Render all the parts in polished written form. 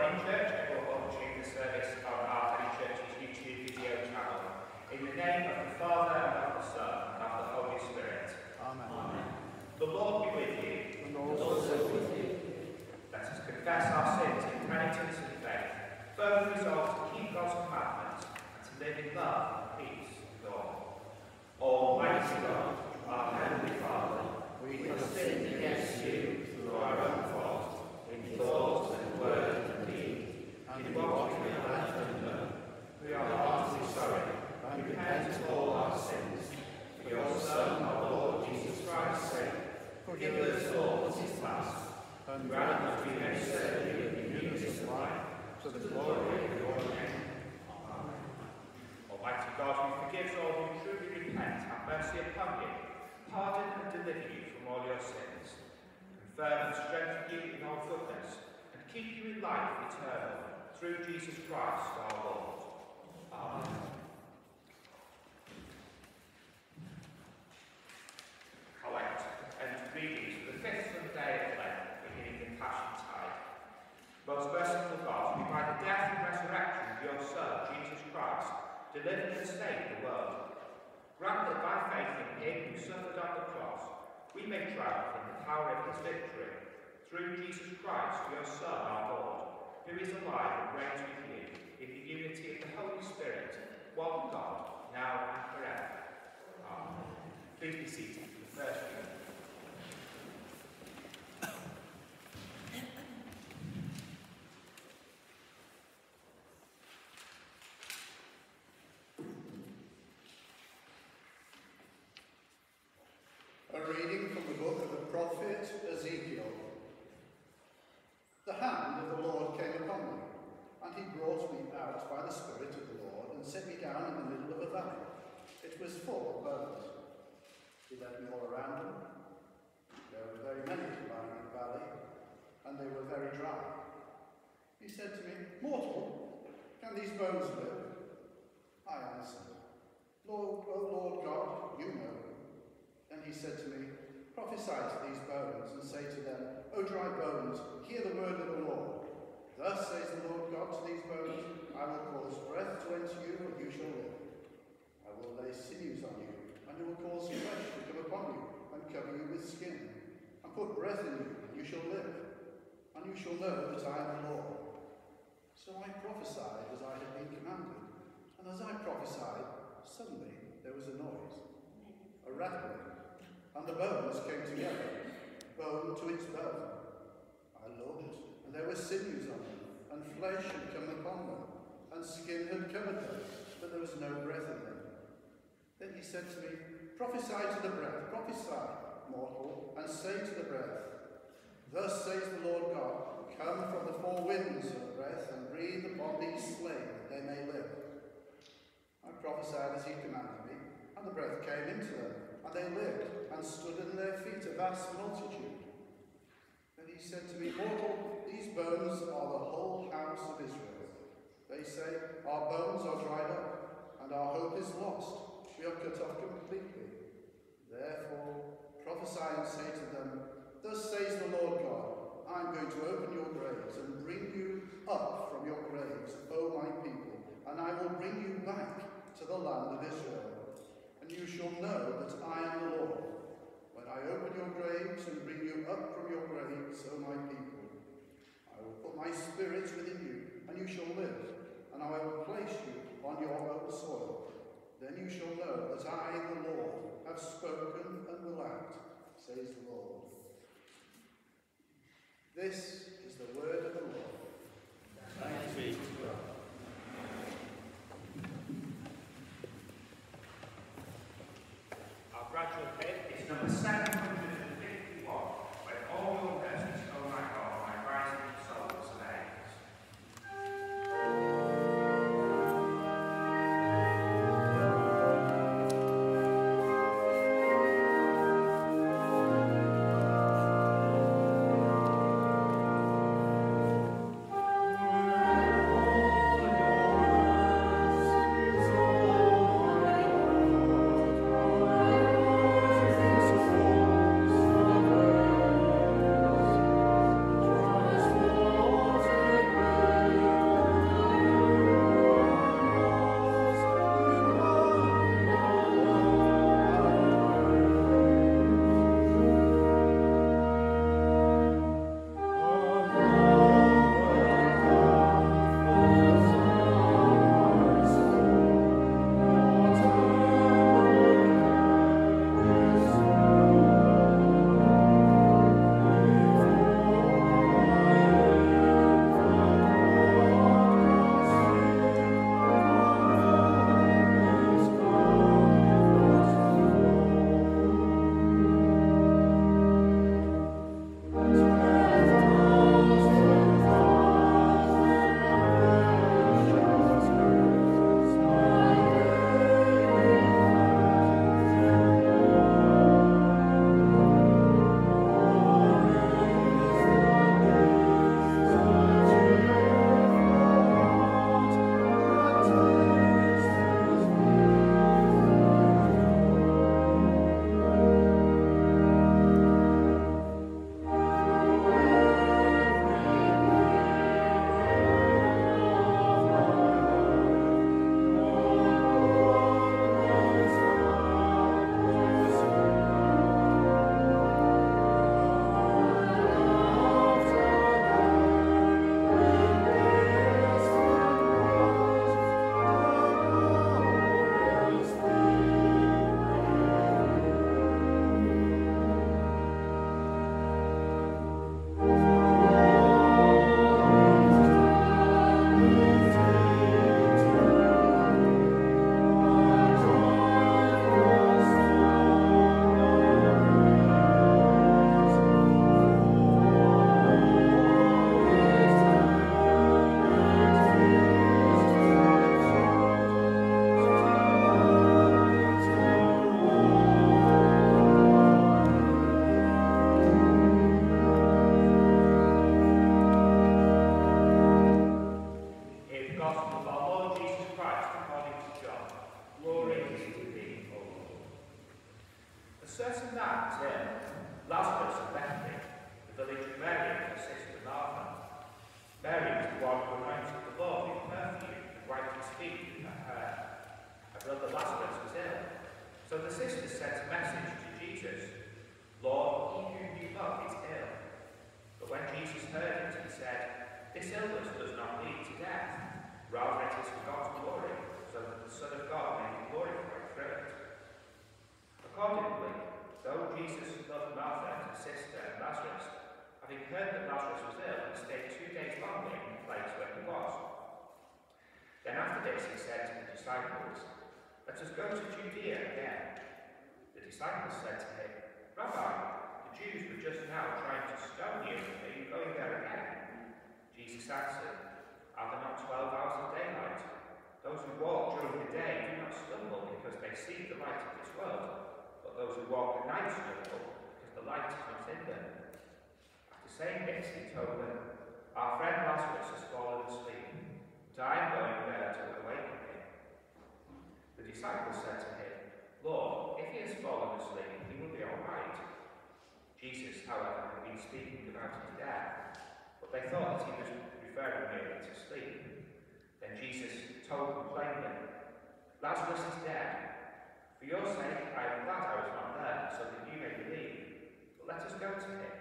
in church and we're watching the service on our Holy Church's YouTube video channel. In the name of the Father, and of the Son, and of the Holy Spirit. Amen. Amen. The Lord be with you. And also with you. Let us confess our sins in penitence and faith, firmly resolved to keep God's commandments and to live in love and peace with all. Almighty God, our Heavenly Father, we have sinned against you through our own fault, in thought and word and deed, and in what we have left undone. We are heartily sorry, and repent of all our sins. For your Son, our Lord Jesus Christ's sake, forgive us all that is past, and grant that we may serve you in newness of life, to the glory of your name. Amen. Almighty God, who forgives all who truly repent, have mercy upon you, pardon and deliver you from all your sins, confirm and strengthen you in all goodness, and keep you in life eternal, through Jesus Christ our Lord. Amen. Collect and readings for the fifth Sunday of Lent, beginning in Passiontide. Most merciful God, who by the death and resurrection of your Son, Jesus Christ, delivered and saved the world, grant that by faith in him who suffered on the cross, we may triumph in the power of his victory, through Jesus Christ, your Son, our Lord, who is alive and reigns with you, in the unity of the Holy Spirit, one God, now and forever. Amen. Please be seated for the first reading. A reading from the book of the prophet Ezekiel. The hand of the Lord came upon me, and he brought me out by the Spirit of the Lord, and set me down in the middle of a valley. It was full of bones. He led me all around them. There were very many lying in the valley, and they were very dry. He said to me, Mortal, can these bones live? I answered, Lord, O Lord God, you know. Then he said to me, Prophesy to these bones, and say to them, O dry bones, hear the word of the Lord. Thus says the Lord God to these bones, I will cause breath to enter you, and you shall live. I will lay sinews on you, and you will cause flesh to come upon you, and cover you with skin, and put breath in you, and you shall live. And you shall know that I am the Lord. So I prophesied as I had been commanded, and as I prophesied, suddenly there was a noise, a rattling, and the bones came together, bone to its bone. I looked, and there were sinews on them, and flesh had come upon them, and skin had covered them, but there was no breath in them. Then he said to me, Prophesy to the breath, prophesy, mortal, and say to the breath, Thus says the Lord God, Come from the four winds of breath, and breathe upon these slain, that they may live. I prophesied as he commanded me, and the breath came into them, and they lived, and stood on their feet, a vast multitude. Then he said to me, Mortal, these bones are the whole house of Israel. They say, Our bones are dried up, and our hope is lost. We are cut off completely. Therefore, prophesy and say to them, Thus says the Lord God, I am going to open your graves, and bring you up from your graves, O my people, and I will bring you back to the land of Israel. And you shall know that I am the Lord, when I open your graves and bring you up from your graves, O my people. I will put my spirit within you, and you shall live, and I will place you on your own soil. Then you shall know that I, the Lord, have spoken and will act, says the Lord. This is the word of the Lord. Thanks be to God. Gradual hit is number 751, when all your mercies, O my God, my rising soul slays. one who anointed the Lord with perfume and wiped his feet with her hair. Her brother Lazarus was ill. So the sisters sent a message to Jesus, Lord, he whom you love is ill. But when Jesus heard it, he said, this illness does not lead to death. Rather, it is for God's glory, so that the Son of God may be glorified through it. Accordingly, though Jesus loved Martha, his sister, and Lazarus, having heard that Lazarus was ill, he stayed 2 days longer in the place where he was. Then after this he said to the disciples, let us go to Judea again. The disciples said to him, Rabbi, the Jews were just now trying to stone you. Are you going there again? Jesus answered, are there not 12 hours of daylight? Those who walk during the day do not stumble because they see the light of this world, but those who walk at night stumble because the light is not in them. After saying this, he told them, our friend Lazarus has fallen asleep, but I am going there to awaken him. The disciples said to him, Lord, if he has fallen asleep, he will be all right. Jesus, however, had been speaking about his death, but they thought that he was referring merely to sleep. Then Jesus told them plainly, Lazarus is dead. For your sake, I am glad I was not there, so that you may believe. But let us go to him.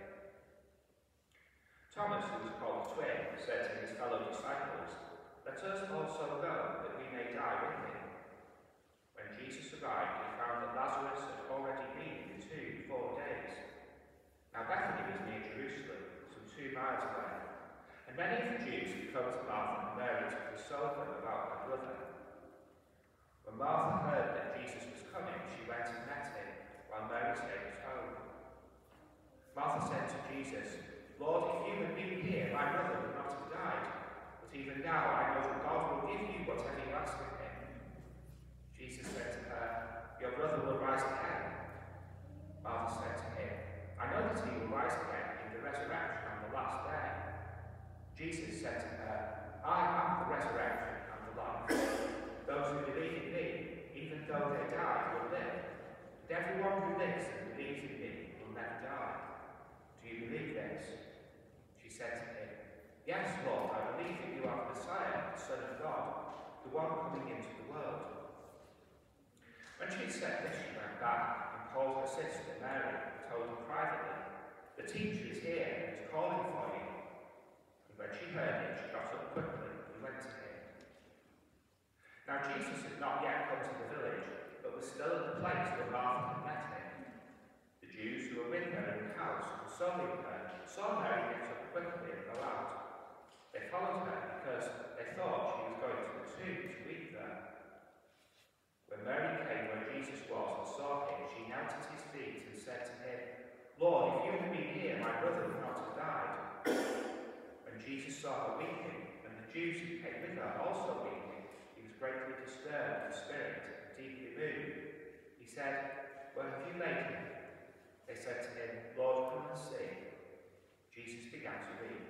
Thomas, who was called Twin, said to his fellow disciples, let us also go, that we may die with him. When Jesus arrived, he found that Lazarus had already been in the tomb 4 days. Now Bethany was near Jerusalem, some 2 miles away, and many of the Jews had come to Martha and Mary to console them about her brother. When Martha heard that Jesus was coming, she went and met him, while Mary stayed at home. Martha said to Jesus, Lord, if you had been here, my brother would not have died. But even now I know that God will give you whatever you ask of him. Jesus said to her, your brother will rise again. Martha said to him, I know that he will rise again in the resurrection on the last day. Jesus said to her, I am the resurrection and the life. Those who believe in me, even though they die, will live. And everyone who lives and believes in me will never die. Do you believe this? She said to him, yes, Lord, I believe that you are the Messiah, the Son of God, the one coming into the world. When she had said this, she went back and called her sister Mary and told her privately, the teacher is here and is calling for you. And when she heard it, she got up quickly and went to him. Now Jesus had not yet come to the village, but was still at the place where Martha had met him. The Jews who were with her in the house, consoling her, saw Mary get up quickly and go out. They followed her because they thought she was going to the tomb to weep there. When Mary came where Jesus was and saw him, she knelt at his feet and said to him, Lord, if you had been here, my brother would not have died. When Jesus saw her weeping, and the Jews who came with her also weeping, he was greatly disturbed in spirit and deeply moved. He said, where have you laid him? They said to him, Lord, come and see. Jesus began to weep.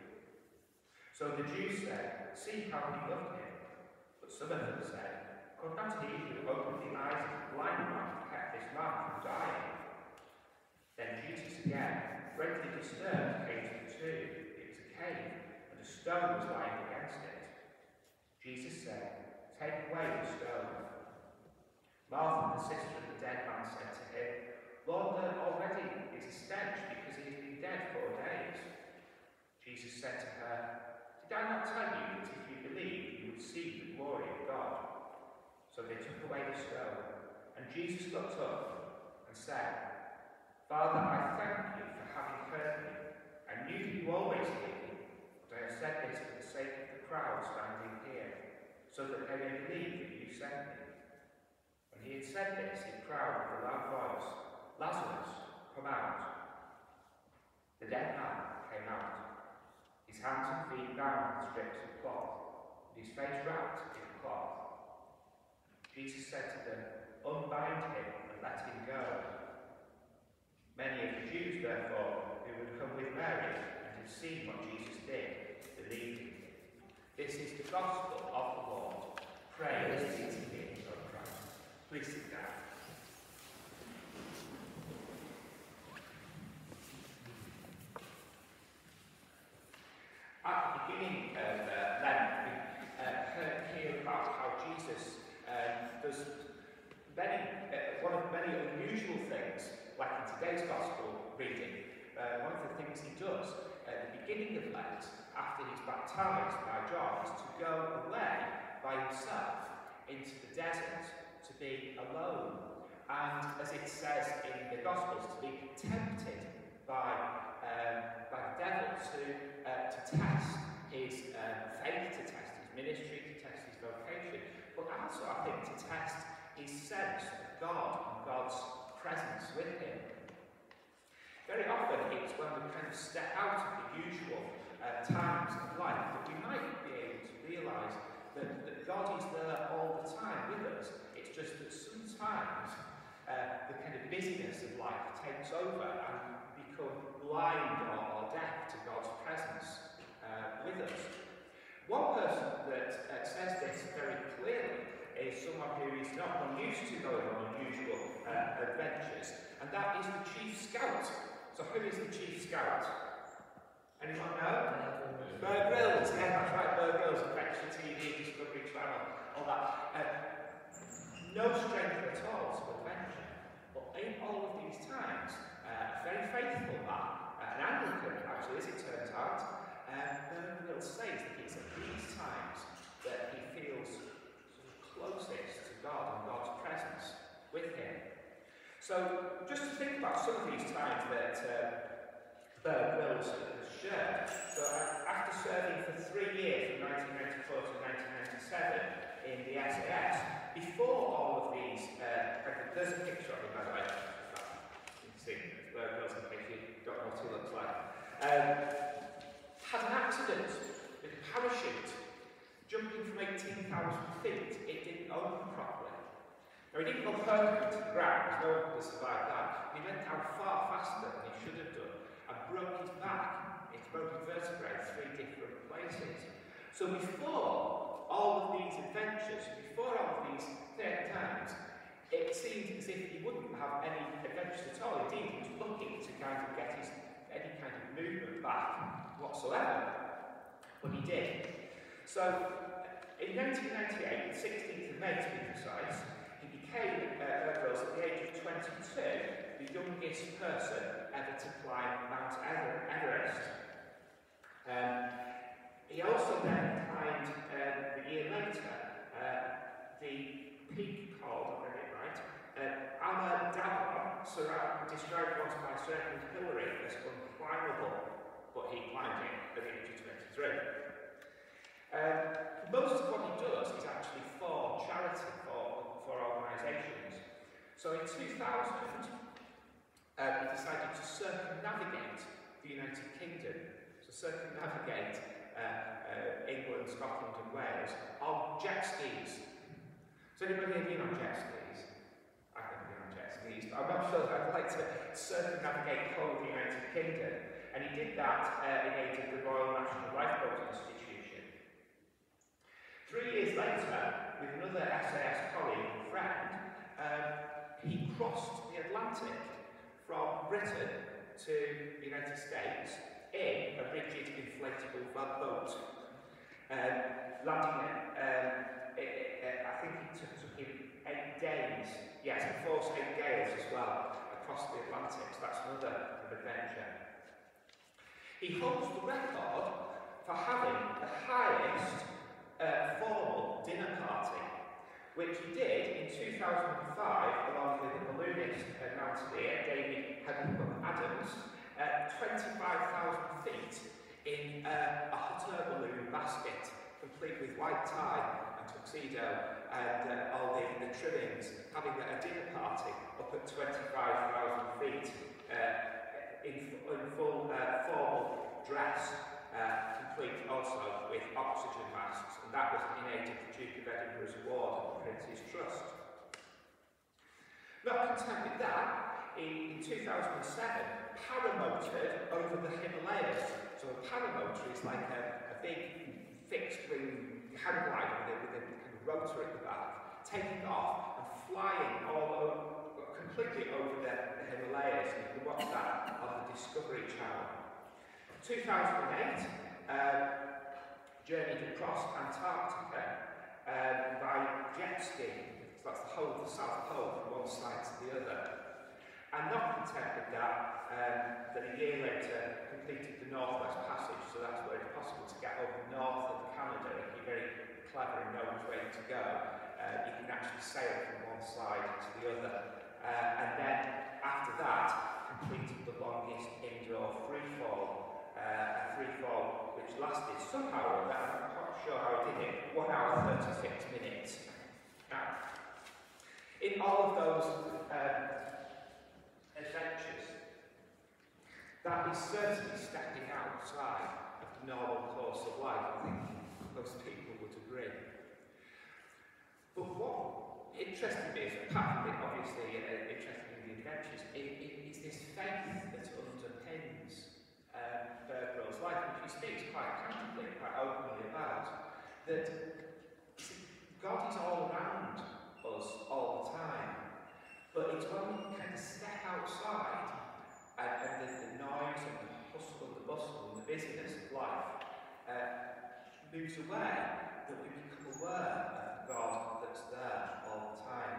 So the Jews said, see how he loved him. But some of them said, could not he who opened the eyes of the blind man have kept this man from dying? Then Jesus again, greatly disturbed, came to the tomb. It was a cave, and a stone was lying against it. Jesus said, take away the stone. Martha, the sister of the dead man, said to him, Lord, there already is a stench because he has been dead 4 days. Jesus said to her, did I not tell you that if you believed, you would see the glory of God? So they took away the stone, and Jesus looked up and said, Father, I thank you for having heard me. I knew that you always hear me, but I have said this for the sake of the crowd standing here, so that they may believe that you sent me. When he had said this, he cried with a loud voice, Lazarus, come out. The dead man came out, his hands and feet bound with strips of cloth, and his face wrapped in cloth. Jesus said to them, unbind him and let him go. Many of the Jews, therefore, who had come with Mary and had seen what Jesus did, believed in him. This is the gospel of the Lord. Praise be to him, O Christ. Please sit down. At the beginning of Lent, there's one of many unusual things, like in today's Gospel reading, one of the things he does at the beginning of Lent, after he's baptised by John, is to go away by himself into the desert to be alone. And as it says in the Gospels, to be tempted by the devil to test his faith, to test his ministry, to test his vocation, but also, I think, to test his sense of God and God's presence with him. Very often it's when we kind of step out of the usual times of life that we might be able to realise that God is there all the time with us. It's just that sometimes the kind of busyness of life takes over and we become blind or deaf to God's presence with us. One person that says this very clearly is someone who is not used to going on unusual adventures, and that is the Chief Scout. So who is the Chief Scout? Anyone know? Bear Grylls, yeah, that's right, Bear Grylls, Adventure TV, Discovery Channel, all that. No stranger at all to adventure, but in all of these times, a very faithful man, an Anglican actually, as it turns out, Bear Grylls says that it's at these times that he feels closest to God and God's presence with him. So, just to think about some of these times that Bear Grylls has shared. So, after serving for 3 years, from 1994 to 1997, in the SAS, before all of these, there's a picture of him, by the way. You can see Bear Grylls in case you don't know what he looks like. Had an accident with a parachute. Jumping from 18,000 feet, it didn't open properly. Now, he didn't go permanently to the ground, because no one could have survived that. He went down far faster than he should have done, and broke his back, his broken vertebrae, 3 different places. So before all of these adventures, before all of these times, it seemed as if he wouldn't have any adventures at all. Indeed, he was looking to kind of get any kind of movement back whatsoever. But he did. So, in 1998, the 16th of May to be precise, he became, at the age of 22, the youngest person ever to climb Mount Everest. He also then climbed, a year later, the peak called, I'll get it right, Amadabra, described once by Sir Edmund Hillary as unclimbable, but he climbed it at the age of 23. Most of what he does is actually for charity, for organisations. So in 2000, he decided to circumnavigate the United Kingdom. So circumnavigate England, Scotland and Wales on jet skis. Has anybody here been on jet skis? I've never been on jet skis, but I'm not sure that I'd like to circumnavigate the whole of the United Kingdom. And he did that in aid of the Royal National Lifeboat Institution. 3 years later, with another SAS colleague and friend, he crossed the Atlantic from Britain to the United States in a rigid inflatable boat. Landing I think it took him 8 days, yes, and forced 8 gales as well, across the Atlantic, so that's another adventure. He holds the record for having the highest formal dinner party, which he did in 2005 along with the balloonist and mountaineer David Adams, 25,000 feet in a hot air balloon basket, complete with white tie and tuxedo and all the trimmings, having a dinner party up at 25,000 feet in full formal dress. Complete also with oxygen masks, and that was in aid of the Duke of Edinburgh's award and the Prince's Trust. Not content with that, in 2007, paramotored over the Himalayas. So a paramotor is like a big fixed-wing hang glider with a kind of rotor at the back, taking off and flying completely over the Himalayas. You can watch that on the Discovery Channel. 2008, journeyed across Antarctica by jet ski. that's the whole of the South Pole from one side to the other. And not content with that, then a year later completed the Northwest Passage, so that's where it's possible to get over north of Canada. If you're very clever and know which way to go, you can actually sail from one side to the other. And then after that, completed the longest indoor freefall, a freefall which lasted somehow, I'm not quite sure how it did it, 1 hour 36 minutes. Now, in all of those adventures, that is certainly stepping outside of the normal course of life. I think most people would agree. But what interested me is, apart from it obviously interested in the adventures, is this faith that underpins Berger's life, which he speaks quite candidly, quite openly about, that God is all around us all the time, but it's when we kind of step outside and the noise and the hustle and the bustle and the busyness of life moves away, that we become aware of God that's there all the time.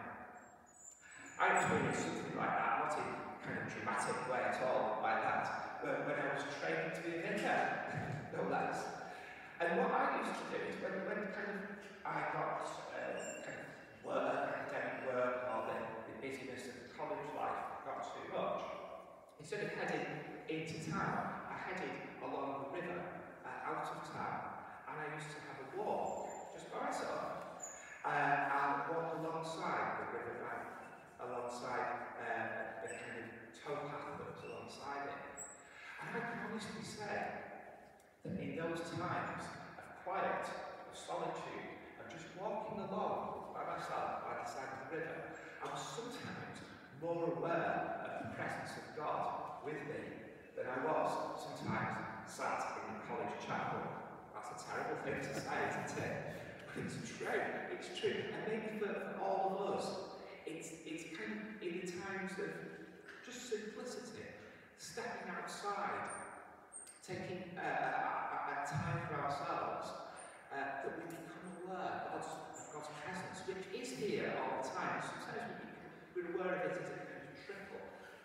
I experienced something like that, not in a kind of dramatic way at all, like that, but when I was training to be a vicar, no less. And what I used to do is when kind of I got kind of work, academic work, or the busyness of college life got too much, instead of heading into town, I headed along the river out of town, and I used to have a walk just by myself and walk alongside the river bank, alongside the kind of towpath that was alongside it. And I can honestly say that in those times of quiet, of solitude, of just walking along by myself by the side of the river, I was sometimes more aware of the presence of God with me than I was sometimes sat in the college chapel. That's a terrible thing to say, isn't it? But it's true. It's true. And maybe for all of us, it's kind of in the times of just simplicity, stepping outside, taking a time for ourselves, that we become aware of God's presence, which is here all the time. Sometimes we're aware of it as a kind of trickle,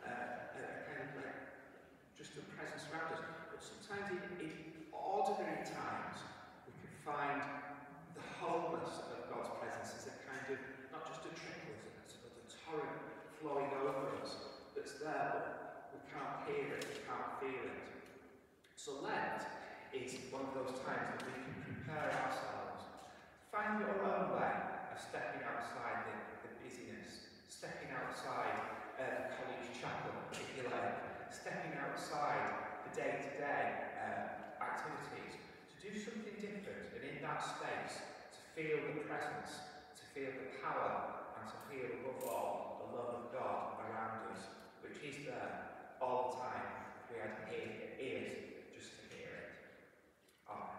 kind of like just a presence around us. But sometimes in ordinary times, we can find the wholeness of God's presence as a kind of, not just a trickle, but a torrent flowing over us that's there, but we can't hear it, we can't feel it. So Lent is one of those times that we can prepare ourselves. Find your own way of stepping outside the busyness, stepping outside the college chapel, if you like, stepping outside the day-to-day activities, to do something different, and in that space, to feel the presence, to feel the power, and to feel above all the love of God around us, which is there all the time. We had ears just to hear it. Amen.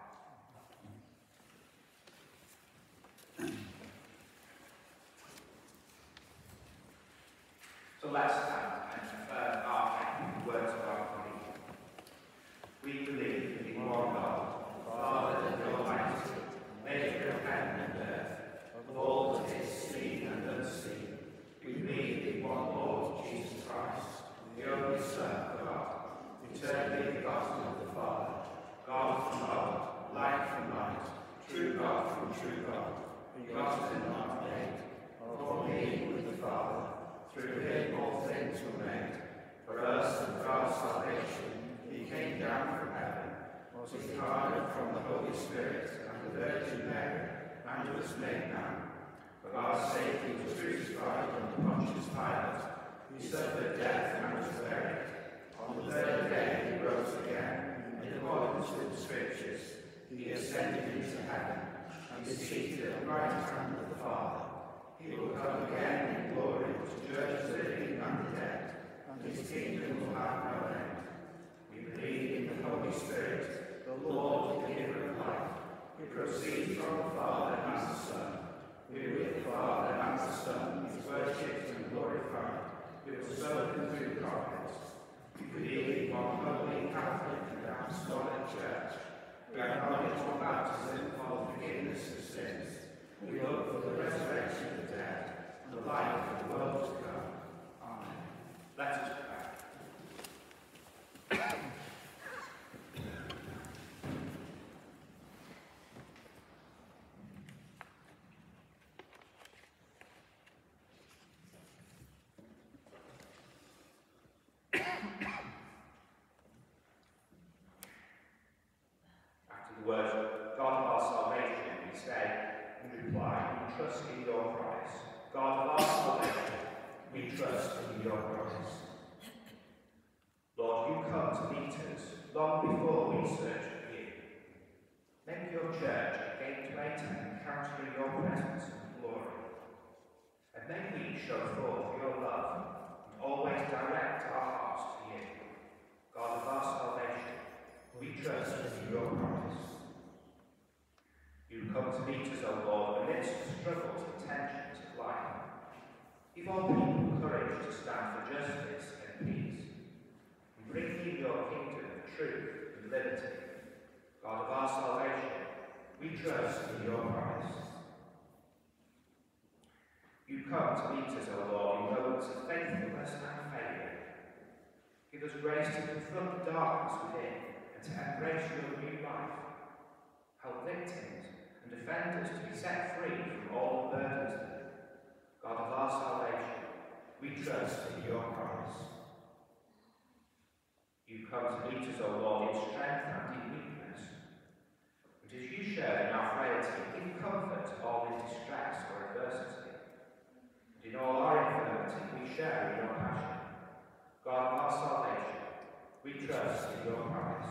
So let's stand and affirm our faith with the words of our creed. We believe in one God, Father and Almighty, maker of heaven and earth, of all that is seen and unseen. We believe in one Lord Jesus Christ, the only Son of God, eternally begotten of the Father, God from God, light from light, true God from true God, begotten and not made, of being with the Father. Through him all things were made. For us and for our salvation, he came down from heaven, was incarnate from the Holy Spirit and the Virgin Mary, and was made man. For our sake he was crucified under Pontius Pilate. He suffered death and was buried. On the third day he rose again, in accordance with the Scriptures. He ascended into heaven, and is seated at the right hand of the Father. He will come again in glory to judge the living and the dead, and his kingdom will have no end. We believe in the Holy Spirit, the Lord, the giver of life, who proceeds from the Father and the Son, who with the Father and the Son is worshipped and glorified, who has spoken through the prophets. We believe in one holy, Catholic and Apostolic Church. We acknowledge one baptism for the forgiveness of sins. We hope for the resurrection of the dead enter encountering your presence and glory. And may we show forth your love and always direct our hearts to you. God of our salvation, we trust in your promise. You come to meet us, O Lord, amidst the struggles and tensions of life. Give all people courage to stand for justice and peace, and bring you your kingdom of truth and liberty. God of our salvation, we trust in your promise. You come to meet us, O Lord, in moments of faithfulness and failure. Give us grace to confront the darkness within and to embrace your new life. Help victims and defend us to be set free from all the burdens. God of our salvation, we trust in your promise. You come to meet us, O Lord, in strength and in weakness. And as you share in our frailty, give comfort to all in distress or adversity. And in all our infirmity, we share in your passion. God of our salvation, we trust in your promise.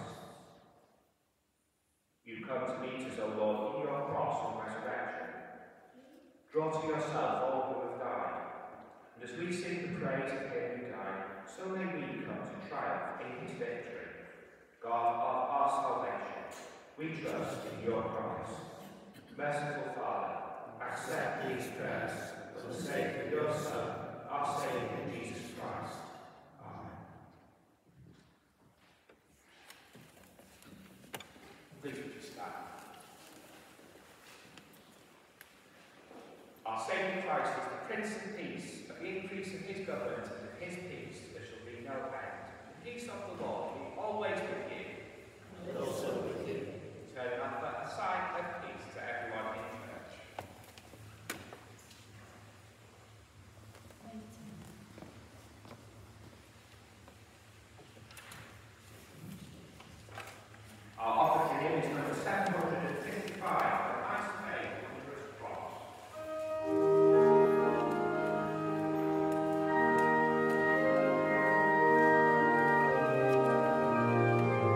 You come to meet us, O Lord, in your cross and resurrection. Draw to yourself all who have died, and as we sing the praise of him who died, so may we come to triumph in his victory. God of our salvation, we trust in your promise. Merciful Father, accept these prayers for the sake of your Son, our Saviour, Jesus Christ. Amen. Please would you stand. Our Saviour Christ is the Prince of Peace. Of the increase of his government and of his peace there shall be no end. The peace of the Lord be always with you. And also with you. Turn a sign of peace to everyone in church. Our offer to him is number 755, the Christ made wondrous cross. Thank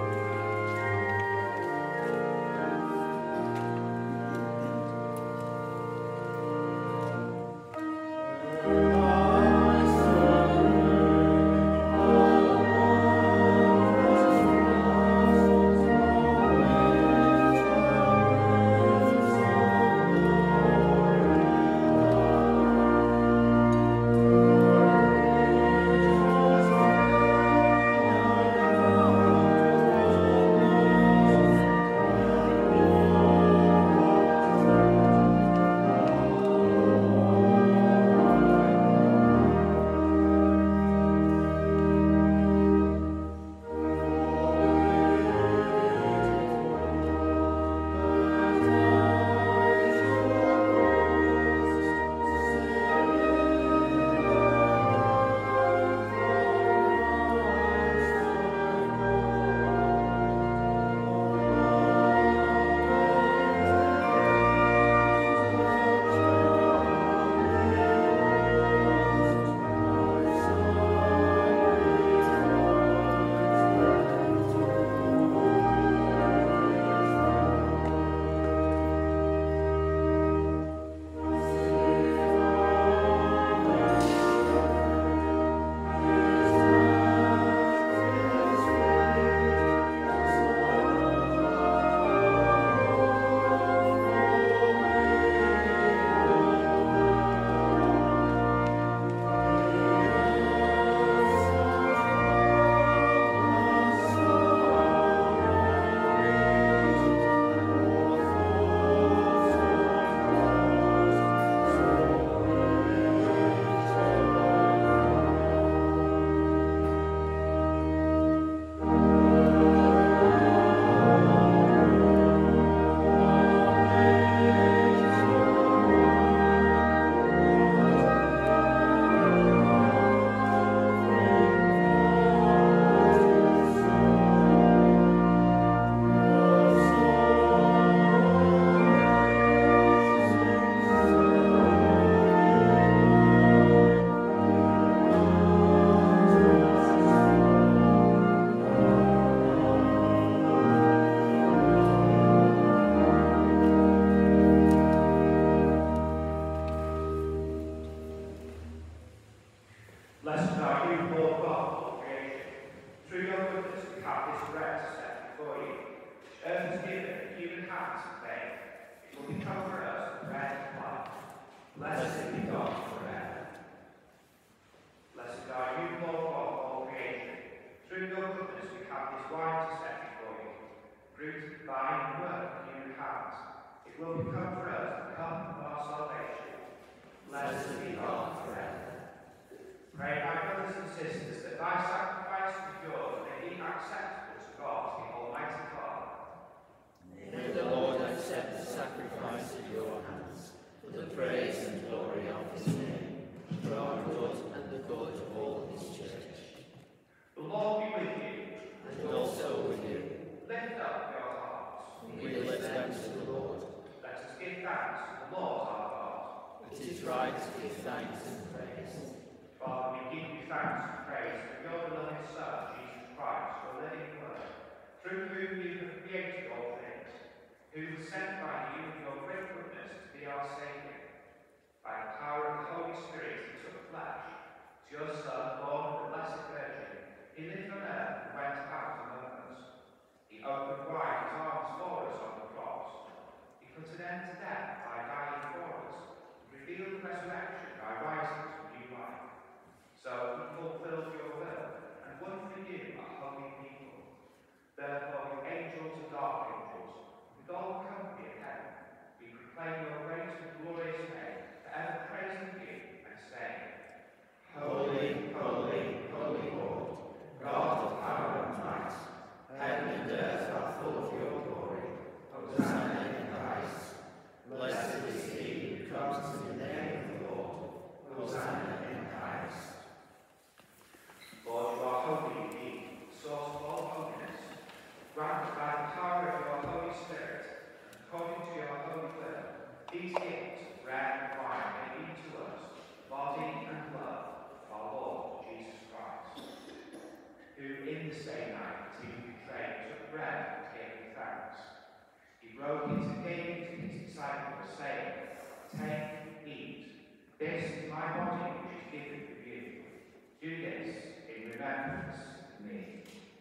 thanks to the Lord our God. It is right to give thanks and praise. Father, we give you thanks and praise for your beloved Son, Jesus Christ, your living Word, through whom you have created all things, who was sent by you in your great goodness to be our Saviour. By the power of the Holy Spirit, he took flesh. As your Son, born of the Blessed Virgin, he lived on earth and went out among us. He opened wide his arms for us on the cross. He put an end to death by dying for us, and revealed resurrection by rising to new life. So he fulfilled your will, and won for you a holy people. Therefore, with angels and archangels, with all the company of heaven, we proclaim your great and glorious name, forever praising you and saying, Holy, holy, holy Lord, God of power and might, heaven and earth are full of your glory. Hosanna in the highest. Blessed is he who comes in the name of the Lord. Hosanna in the highest. Lord, you are holy indeed, the source of all holiness. Grant by the power of your Holy Spirit, and according to your holy will, these gifts of bread and wine may be to us body and blood of our Lord Jesus Christ, who in the same night as he was betrayed took bread and gave thanks. He broke it and gave it to his disciples, saying, Take, eat. This is my body which is given for you. Do this in remembrance of me.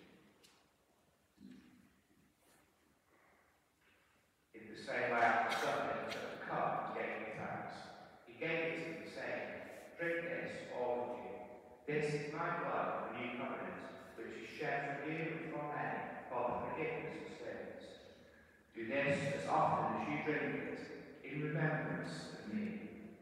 In the same way after supper, he took the cup and gave thanks. He gave it to them, saying, Drink this, all of you. This is my blood of the new covenant, which is shed for you and for many for the forgiveness of sins. Do this as often as you drink it, in remembrance of me.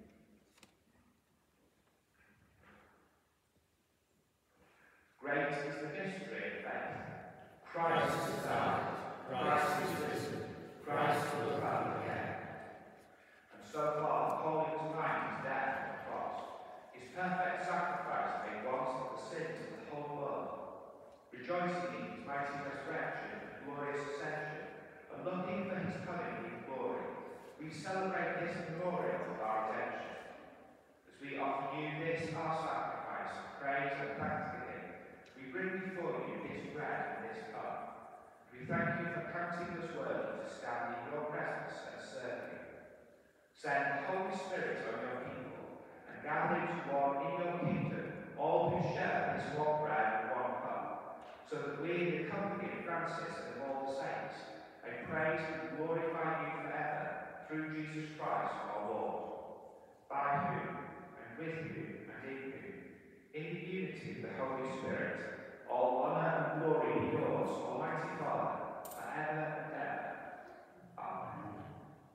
Great is the mystery of faith. Christ is died, Christ is risen, Christ will come again. And so far, the calling to mind his death on the cross, his perfect sacrifice made once for the sins of the whole world. Rejoicing in his mighty resurrection and glorious ascension, and looking for his coming in glory, we celebrate this memorial of our redemption. As we offer you this, our sacrifice of praise and thanksgiving, we bring before you this bread and this cup. We thank you for counting us worthy to stand in your presence and serve you. Send the Holy Spirit on your people, and gather into one in your kingdom all who share this one bread and one cup, so that we, in the company of Francis and of all the saints, may praise and glorify you forever through Jesus Christ our Lord, by whom, and with whom, and in whom, in the unity of the Holy Spirit, all honour and glory be yours, Almighty Father, forever and ever. Amen.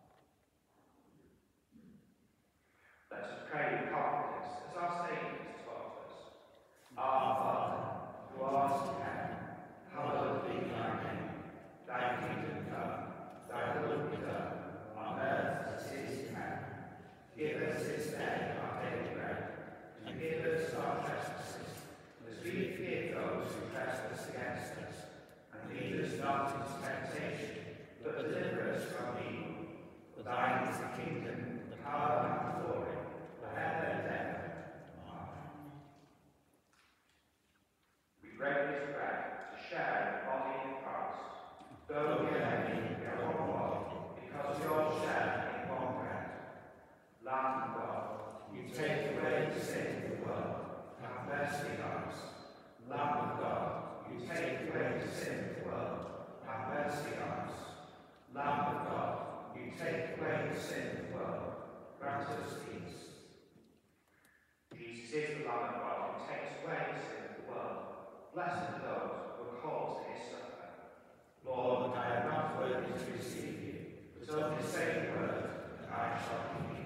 Let us pray with confidence as our Saviour has taught us. Our Father, who art in heaven, hallowed be thy name. Thy kingdom come, thy will be done, on earth as it is in heaven. Give us this day our daily bread, and forgive us our trespasses, as we forgive those who trespass against us. And lead us not into temptation, but deliver us from evil. For thine is the kingdom, the power, and the glory, forever and ever. Amen. We break this bread to share in the body of Christ. Though we are many, we are one body, because we all share in one bread. Lamb of God, you take away the sin of the world. Have mercy on us. Lamb of God, you take away the sin of the world. Have mercy on us. Lamb of God, you take away the sin of the world. Grant us peace. Jesus is the Lamb of God who takes away the sin of the world. Blessed are those who are called to his supper. Lord, I am not worthy to receive you, but only say the word, and I shall be healed.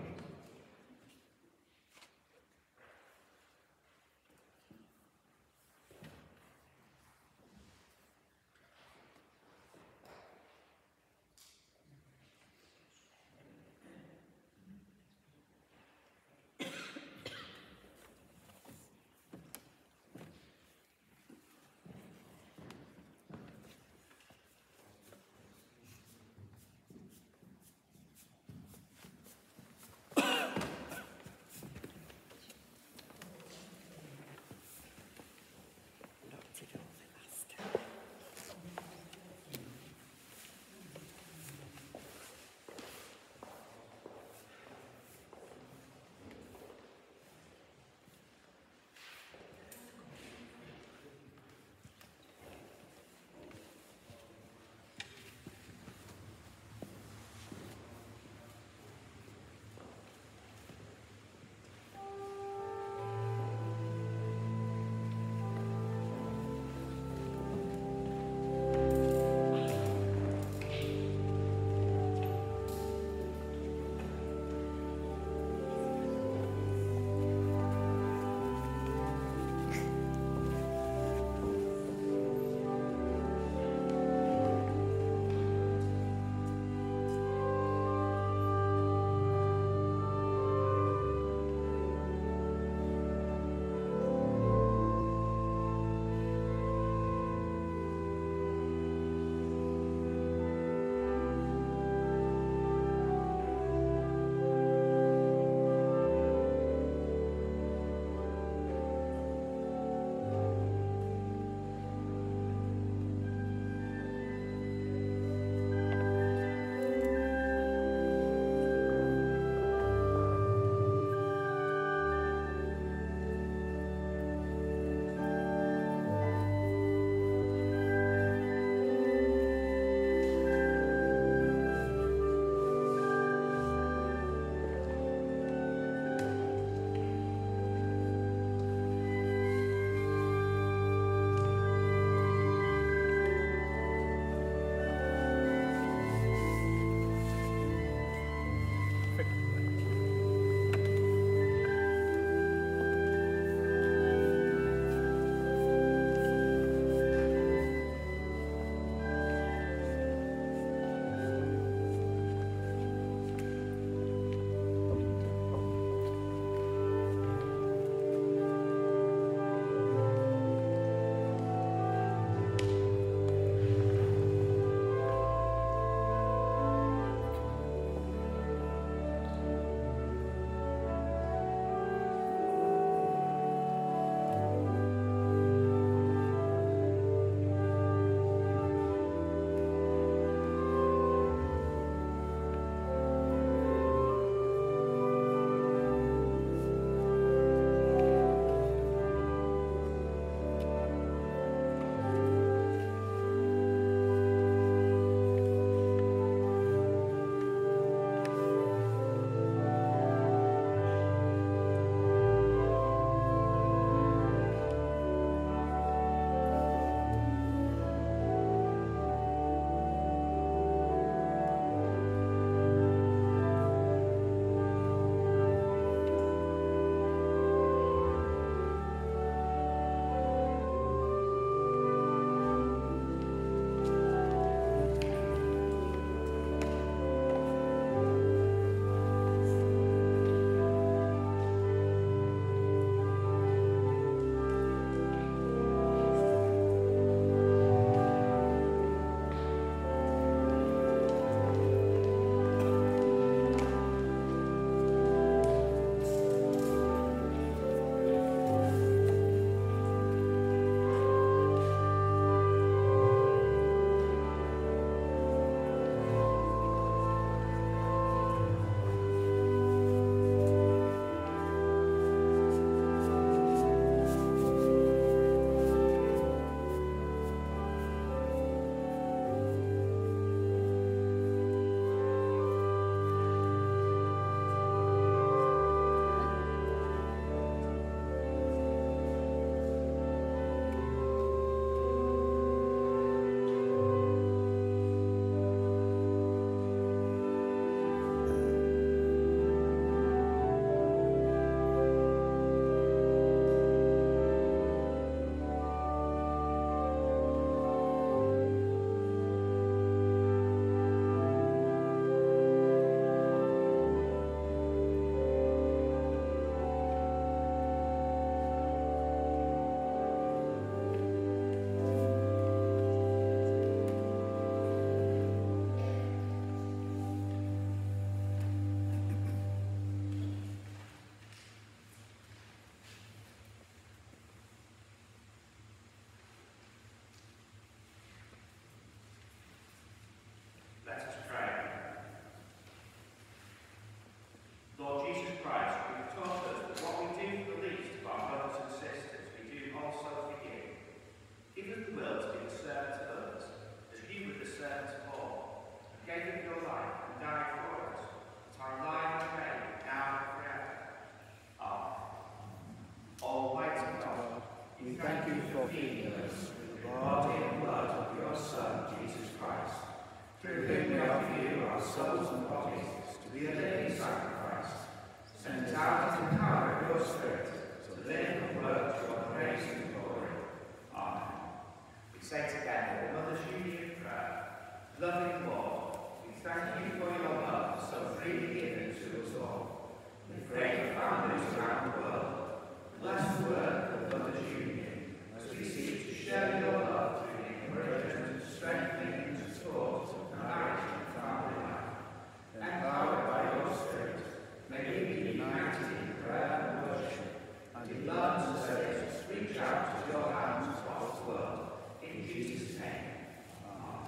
redeemed us with the body and blood of your Son, Jesus Christ. Through whom we offer you our souls and bodies to be a living sacrifice, sent out in the power of your Spirit, to live and work to your praise and glory. Amen. We say together the Mother's Union prayer. Loving Lord, we thank you for your love so freely given to us all. We pray for families around the world. Bless the work of Mother's Union as we seek to share your love through the encouragement, strengthening and support of marriage and family life. Empowered by your Spirit, may we be united in prayer and worship, and in love and service reach out to your hands across the world. In Jesus' name, amen.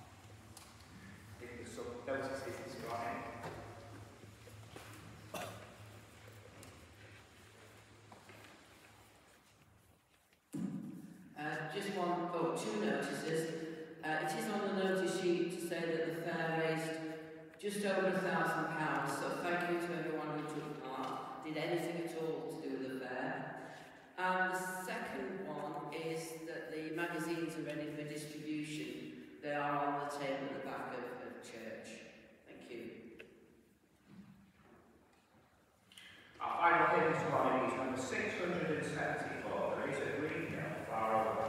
I think there's some notices this morning. Just two notices. It is on the notice sheet to say that the fair raised just over £1,000, so thank you to everyone who took part, did anything at all to do with the fair. And the second one is that the magazines are ready for distribution. They are on the table at the back of church. Thank you. Our final hymn this morning is number 674. There is a green hill far over.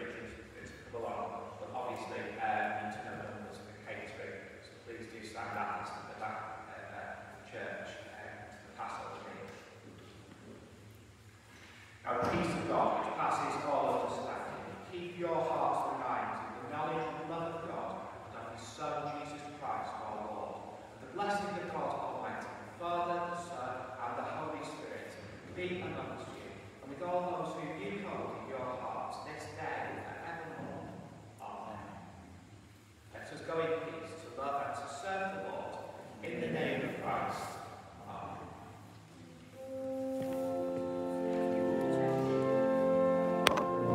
Stand up.